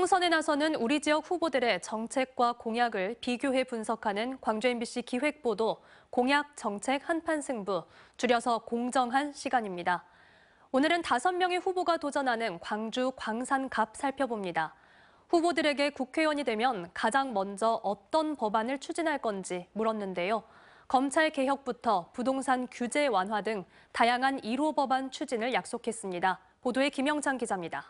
총선에 나서는 우리 지역 후보들의 정책과 공약을 비교해 분석하는 광주 MBC 기획보도 공약 정책 한판 승부, 줄여서 공정한 시간입니다. 오늘은 5명의 후보가 도전하는 광주 광산갑 살펴봅니다. 후보들에게 국회의원이 되면 가장 먼저 어떤 법안을 추진할 건지 물었는데요. 검찰 개혁부터 부동산 규제 완화 등 다양한 1호 법안 추진을 약속했습니다. 보도에 김영창 기자입니다.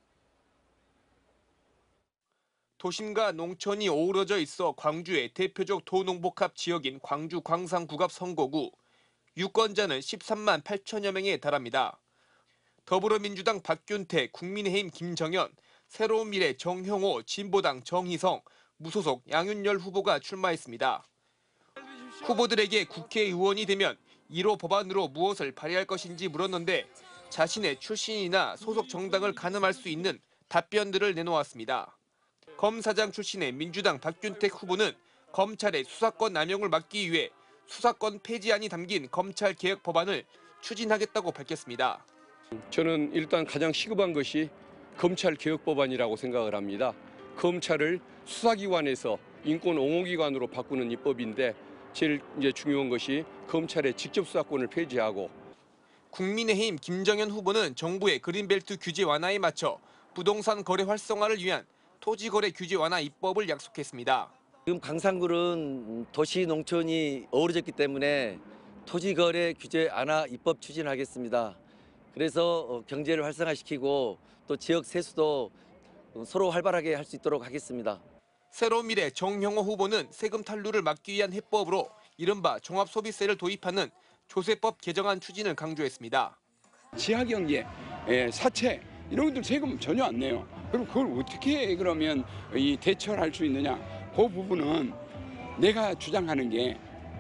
도심과 농촌이 어우러져 있어 광주의 대표적 도농복합 지역인 광주 광산구갑 선거구. 유권자는 13만 8천여 명에 달합니다. 더불어민주당 박균태, 국민의힘 김정현, 새로운 미래 정형호, 진보당 정희성, 무소속 양윤열 후보가 출마했습니다. 후보들에게 국회의원이 되면 1호 법안으로 무엇을 발의할 것인지 물었는데 자신의 출신이나 소속 정당을 가늠할 수 있는 답변들을 내놓았습니다. 검사장 출신의 민주당 박균택 후보는 검찰의 수사권 남용을 막기 위해 수사권 폐지안이 담긴 검찰개혁 법안을 추진하겠다고 밝혔습니다. 저는 일단 가장 시급한 것이 검찰개혁 법안이라고 생각을 합니다. 검찰을 수사기관에서 인권 옹호기관으로 바꾸는 입법인데 제일 중요한 것이 검찰의 직접 수사권을 폐지하고. 국민의힘 김정현 후보는 정부의 그린벨트 규제 완화에 맞춰 부동산 거래 활성화를 위한 토지거래 규제 완화 입법을 약속했습니다. 지금 광산구는 도시 농촌이 어우러졌기 때문에 토지거래 규제 완화 입법 추진하겠습니다. 그래서 경제를 활성화시키고 또 지역 세수도 서로 활발하게 할 수 있도록 하겠습니다. 새로운 미래 정형호 후보는 세금 탈루를 막기 위한 해법으로 이른바 종합소비세를 도입하는 조세법 개정안 추진을 강조했습니다. 지하경제, 사채 이런 것들 세금 전혀 안 내요. 그럼 그걸 어떻게 그러면 이 대처를 할 수 있느냐? 그 부분은 내가 주장하는 게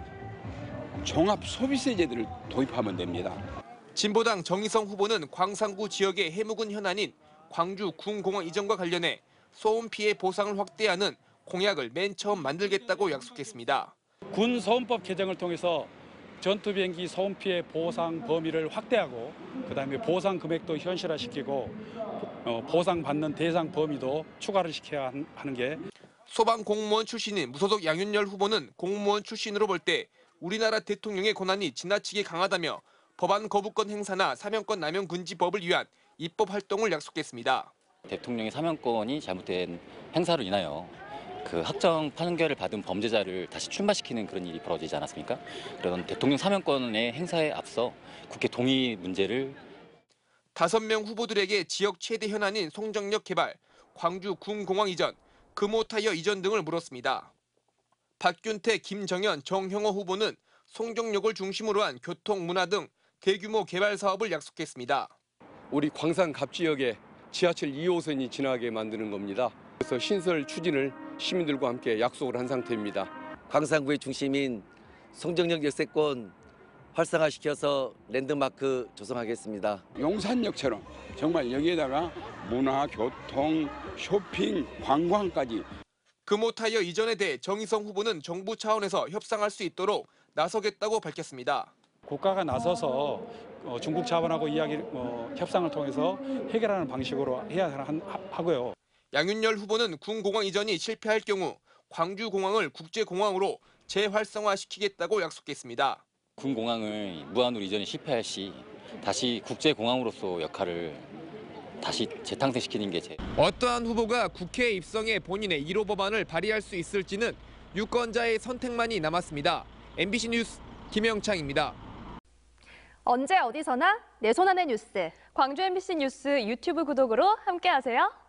종합소비세제들을 도입하면 됩니다. 진보당 정희성 후보는 광산구 지역의 해묵은 현안인 광주 군공항 이전과 관련해 소음 피해 보상을 확대하는 공약을 맨 처음 만들겠다고 약속했습니다. 군소음법 개정을 통해서 전투비행기 소음 피해 보상 범위를 확대하고 그다음에 보상 금액도 현실화시키고 보상받는 대상 범위도 추가를 시켜야 하는 게. 소방공무원 출신인 무소속 양윤열 후보는 공무원 출신으로 볼 때 우리나라 대통령의 권한이 지나치게 강하다며 법안 거부권 행사나 사면권 남용 금지법을 위한 입법 활동을 약속했습니다. 대통령의 사면권이 잘못된 행사로 인하여 그 확정 판결을 받은 범죄자를 다시 출마시키는 그런 일이 벌어지지 않았습니까? 그런 대통령 사면권의 행사에 앞서 국회 동의 문제를 5명 후보들에게 지역 최대 현안인 송정역 개발, 광주 군공항 이전, 금호타이어 이전 등을 물었습니다. 박균태, 김정현, 정형호 후보는 송정역을 중심으로 한 교통, 문화 등 대규모 개발 사업을 약속했습니다. 우리 광산갑 지역에 지하철 2호선이 지나게 만드는 겁니다. 그래서 신설 추진을 시민들과 함께 약속을 한 상태입니다. 광산구의 중심인 송정역 역세권 활성화시켜서 랜드마크 조성하겠습니다. 용산역처럼 정말 여기에다가 문화, 교통, 쇼핑, 관광까지. 금호타이어 이전에 대해 정희성 후보는 정부 차원에서 협상할 수 있도록 나서겠다고 밝혔습니다. 국가가 나서서 중국 자본하고 협상을 통해서 해결하는 방식으로 해야 하고요. 양윤열 후보는 군공항 이전이 실패할 경우 광주공항을 국제공항으로 재활성화시키겠다고 약속했습니다. 군공항을 무한으로 이전이 실패할 시 다시 국제공항으로서 역할을 다시 재탄생시키는 게 어떠한 후보가 국회에 입성해 본인의 1호 법안을 발의할 수 있을지는 유권자의 선택만이 남았습니다. MBC 뉴스 김영창입니다. 언제 어디서나 내 손 안의 뉴스. 광주 MBC 뉴스 유튜브 구독으로 함께하세요.